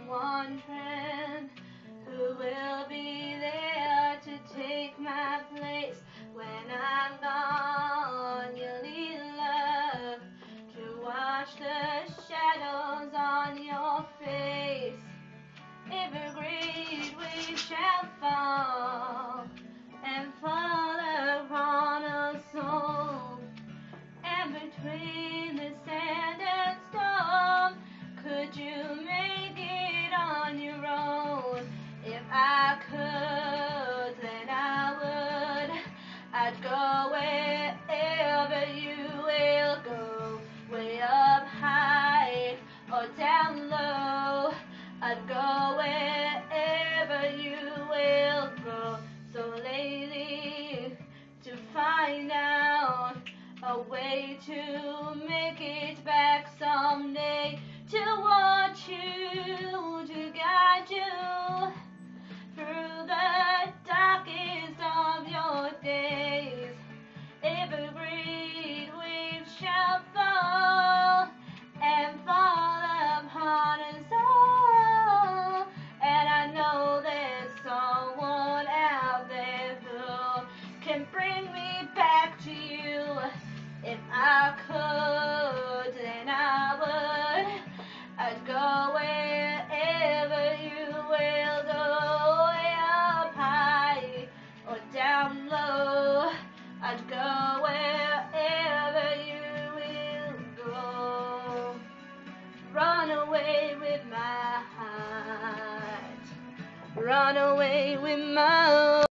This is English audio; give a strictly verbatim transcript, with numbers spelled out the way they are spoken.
wondering who will be there to take my place when I'm gone. You need love to wash the shadows on your face. Every great wave shall fall and fall upon us all. And between the sand and storm, could you make it on your own? If I could, then I would. I'd go wherever you will go, way up high or down low. I'd go wherever you will go. So lately, to find out a way to make it back someday, to want you, to guide you through the darkest of your days. Every great wave shall fall and fall upon us all. And I know there's someone out there who can bring me back to you. If I could, then I would. I'd go wherever you will go, way up high or down low. I'd go wherever you will go. Run away with my heart. Run away with my